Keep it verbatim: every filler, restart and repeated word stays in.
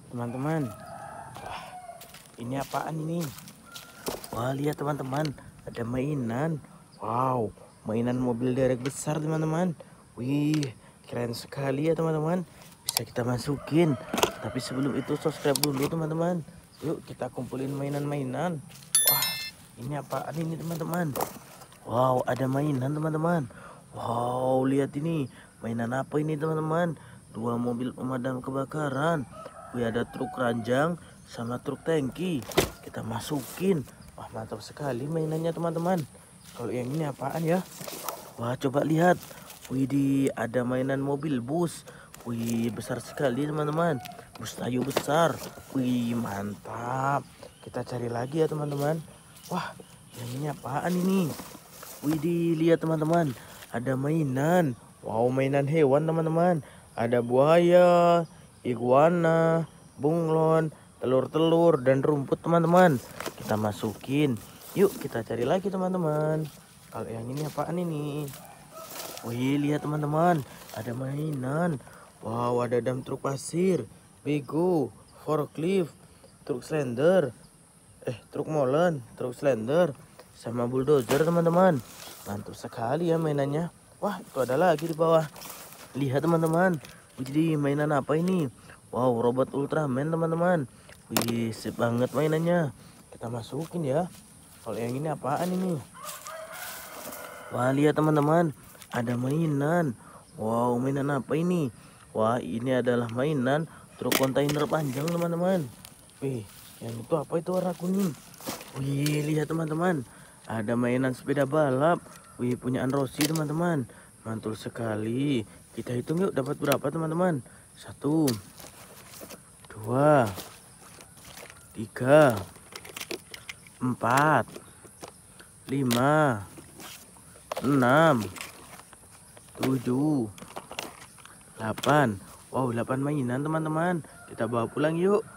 teman-teman. Ini apaan ini? Wah, lihat teman-teman, ada mainan. Wow, mainan mobil derek besar teman-teman. Wih, keren sekali ya teman-teman. Bisa kita masukin. Tapi sebelum itu subscribe dulu teman-teman. Yuk kita kumpulin mainan-mainan. Wah, ini apaan ini teman-teman? Wow, ada mainan teman-teman. Wow, lihat ini. Mainan apa ini teman-teman? Dua mobil pemadam kebakaran. Wih, ada truk ranjang sama truk tangki. Kita masukin. Wah, mantap sekali mainannya teman-teman. Kalau yang ini apaan ya? Wah, coba lihat. Wih, ada mainan mobil bus. Wih, besar sekali teman-teman. Bus Tayo besar. Wih, mantap. Kita cari lagi ya teman-teman. Wah, yang ini apaan ini? Wih, lihat teman-teman. Ada mainan. Wow, mainan hewan teman-teman. Ada buaya, iguana, bunglon, telur-telur, dan rumput teman-teman. Kita masukin. Yuk kita cari lagi teman-teman. Kalau yang ini apaan ini? Wih, lihat teman-teman. Ada mainan. Wow, ada dam truk pasir, bego, forklift, truk slender, eh truk molen, truk slender, sama bulldozer teman-teman. Mantap sekali ya mainannya. Wah, itu ada lagi di bawah. Lihat teman-teman. Jadi mainan apa ini? Wow, robot Ultraman teman-teman. Wih, sip banget mainannya. Kita masukin ya. Kalau yang ini apaan ini? Wah, lihat teman-teman. Ada mainan. Wow, mainan apa ini? Wah, ini adalah mainan truk kontainer panjang teman-teman. Wih, yang itu apa itu warna kuning? Wih, lihat teman-teman. Ada mainan sepeda balap. Wih, punyaan Rossi teman-teman. Mantul sekali. Kita hitung yuk dapat berapa teman-teman. Satu, dua, tiga, empat, lima, enam, tujuh, delapan. Wow, delapan mainan teman-teman. Kita bawa pulang yuk.